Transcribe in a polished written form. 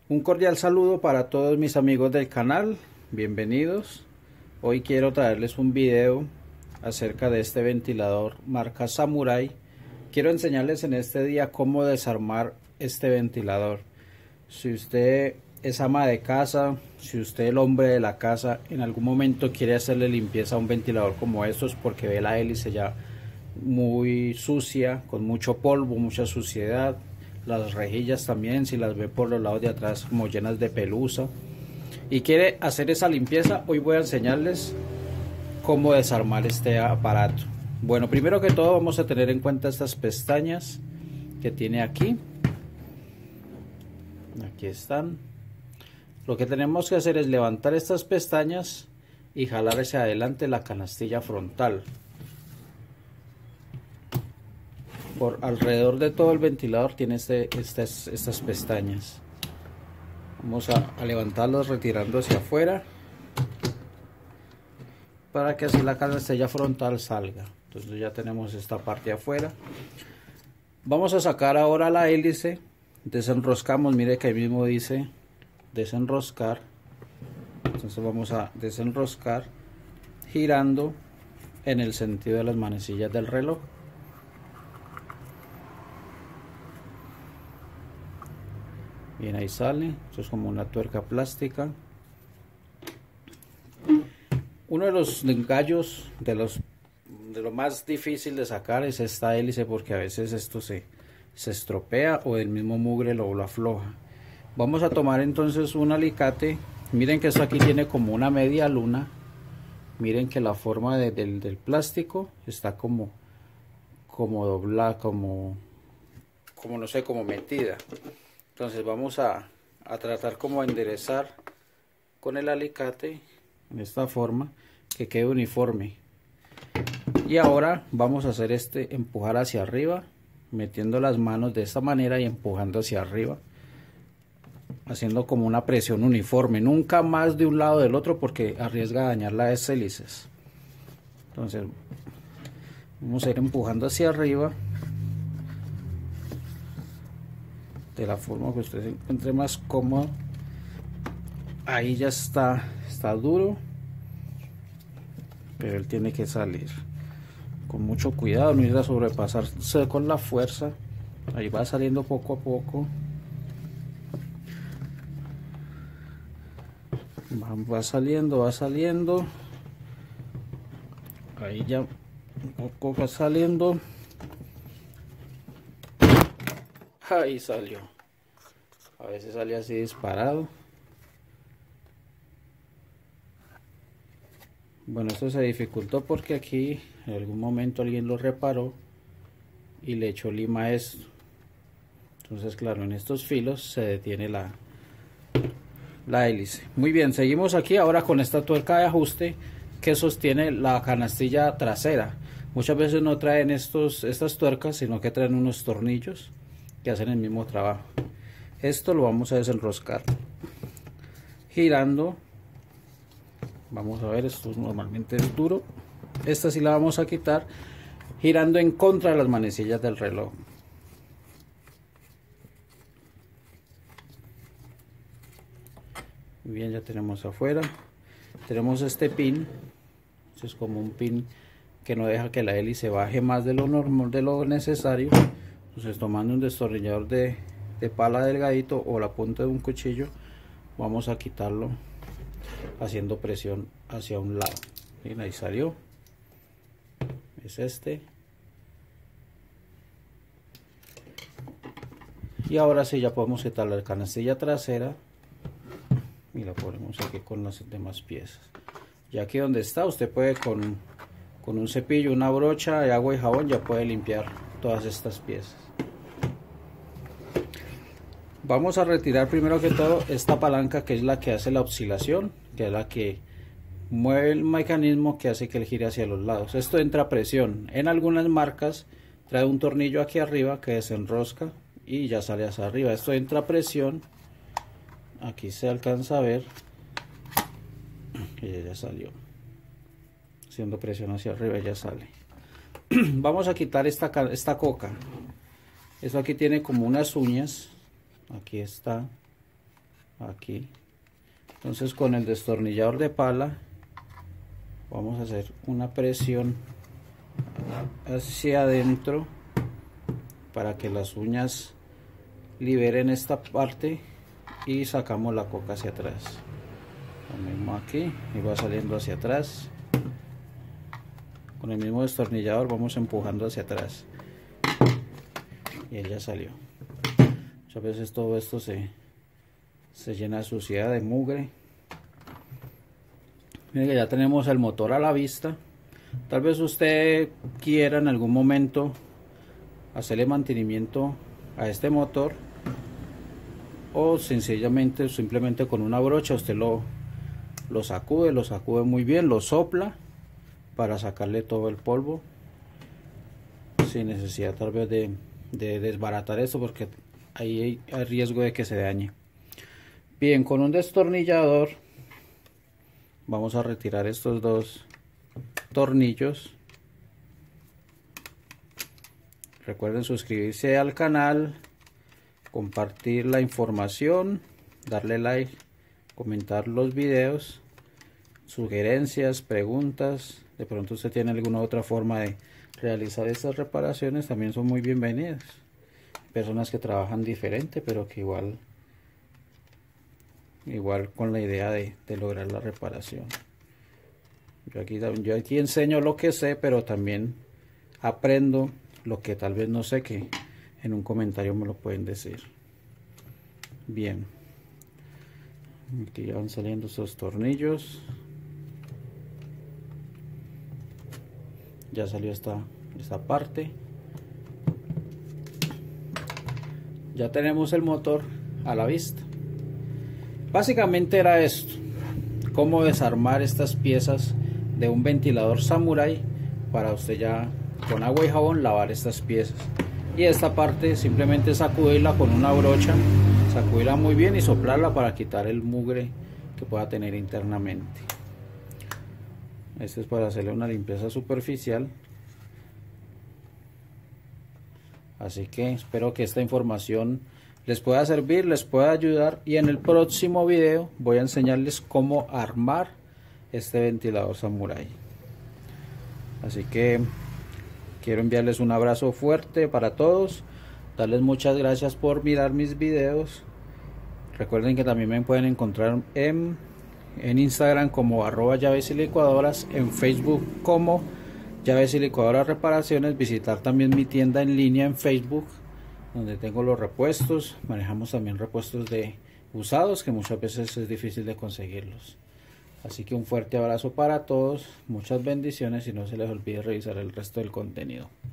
Un cordial saludo para todos mis amigos del canal, bienvenidos. Hoy quiero traerles un video acerca de este ventilador marca Samurai. Quiero enseñarles en este día cómo desarmar este ventilador. Si usted es ama de casa, si usted es el hombre de la casa, en algún momento quiere hacerle limpieza a un ventilador como estos porque ve la hélice ya muy sucia, con mucho polvo, mucha suciedad. Las rejillas también, si las ve por los lados de atrás como llenas de pelusa y quiere hacer esa limpieza, hoy voy a enseñarles cómo desarmar este aparato. Bueno, primero que todo vamos a tener en cuenta estas pestañas que tiene aquí. Aquí están. Lo que tenemos que hacer es levantar estas pestañas y jalar hacia adelante la canastilla frontal. Por alrededor de todo el ventilador tiene estas pestañas. Vamos a levantarlas retirando hacia afuera para que así la canastilla frontal salga. Entonces ya tenemos esta parte afuera. Vamos a sacar ahora la hélice. Desenroscamos, mire que ahí mismo dice desenroscar. Entonces vamos a desenroscar girando en el sentido de las manecillas del reloj. Bien, ahí sale. Esto es como una tuerca plástica. Uno de los engallos de lo más difícil de sacar es esta hélice, porque a veces esto se estropea o el mismo mugre lo afloja. Vamos a tomar entonces un alicate. Miren que esto aquí tiene como una media luna. Miren que la forma del plástico está como doblada, como no sé, como metida. Entonces vamos a tratar como de enderezar con el alicate en esta forma que quede uniforme. Y ahora vamos a hacer empujar hacia arriba, metiendo las manos de esta manera y empujando hacia arriba, haciendo como una presión uniforme, nunca más de un lado del otro porque arriesga a dañar las hélices. Entonces vamos a ir empujando hacia arriba de la forma que usted se encuentre más cómodo. Ahí ya está duro, pero él tiene que salir con mucho cuidado, no ir a sobrepasarse con la fuerza. Ahí va saliendo poco a poco, va saliendo, ahí ya un poco va saliendo. Ahí salió. A veces sale así disparado. Bueno, esto se dificultó porque aquí en algún momento alguien lo reparó y le echó lima a esto. Entonces, claro, en estos filos se detiene la hélice. Muy bien, seguimos aquí ahora con esta tuerca de ajuste que sostiene la canastilla trasera. Muchas veces no traen estas tuercas, sino que traen unos tornillos que hacen el mismo trabajo. Esto lo vamos a desenroscar girando. Vamos a ver, esto normalmente es duro. Esta sí la vamos a quitar girando en contra de las manecillas del reloj. Muy bien, ya tenemos afuera. Tenemos este pin. Esto es como un pin que no deja que la hélice baje más de lo normal, de lo necesario. Entonces, tomando un destornillador de pala delgadito o la punta de un cuchillo, vamos a quitarlo haciendo presión hacia un lado. Bien, ahí salió. Es este. Y ahora sí ya podemos quitar la canastilla trasera y la ponemos aquí con las demás piezas. Y aquí donde está, usted puede con un cepillo, una brocha de agua y jabón, ya puede limpiar todas estas piezas. Vamos a retirar primero que todo esta palanca, que es la que hace la oscilación, que es la que mueve el mecanismo que hace que él gire hacia los lados. Esto entra a presión. En algunas marcas trae un tornillo aquí arriba que desenrosca y ya sale hacia arriba. Esto entra a presión. Aquí se alcanza a ver que ya salió. Haciendo presión hacia arriba ya sale. Vamos a quitar esta coca. Eso aquí tiene como unas uñas. Aquí está. aquí. Entonces con el destornillador de pala vamos a hacer una presión hacia adentro para que las uñas liberen esta parte y sacamos la coca hacia atrás. Lo mismo aquí y va saliendo hacia atrás. Con el mismo destornillador vamos empujando hacia atrás y ella salió. Muchas veces todo esto se llena de suciedad, de mugre. Miren que ya tenemos el motor a la vista. Tal vez usted quiera en algún momento hacerle mantenimiento a este motor, o sencillamente simplemente con una brocha usted lo sacude muy bien, lo sopla para sacarle todo el polvo sin necesidad tal vez de desbaratar esto, porque ahí hay riesgo de que se dañe. Bien, con un destornillador vamos a retirar estos dos tornillos. Recuerden suscribirse al canal, compartir la información, darle like, comentar los videos, sugerencias, preguntas. De pronto usted tiene alguna otra forma de realizar estas reparaciones, también son muy bienvenidas. Personas que trabajan diferente, pero que igual con la idea de lograr la reparación. Yo aquí enseño lo que sé, pero también aprendo lo que tal vez no sé, que en un comentario me lo pueden decir. Bien, aquí ya van saliendo estos tornillos. Ya salió esta parte. Ya tenemos el motor a la vista. Básicamente era esto: cómo desarmar estas piezas de un ventilador Samurai para usted ya con agua y jabón lavar estas piezas. Y esta parte simplemente sacudirla con una brocha, sacudirla muy bien y soplarla para quitar el mugre que pueda tener internamente. Este es para hacerle una limpieza superficial. Así que espero que esta información les pueda servir, les pueda ayudar, y en el próximo video voy a enseñarles cómo armar este ventilador Samurai. Así que quiero enviarles un abrazo fuerte para todos, darles muchas gracias por mirar mis videos. Recuerden que también me pueden encontrar en Instagram como @llaves y licuadoras, en Facebook como Llaves y Licuadoras Reparaciones, visitar también mi tienda en línea en Facebook, donde tengo los repuestos. Manejamos también repuestos de usados, que muchas veces es difícil de conseguirlos. Así que un fuerte abrazo para todos, muchas bendiciones, y no se les olvide revisar el resto del contenido.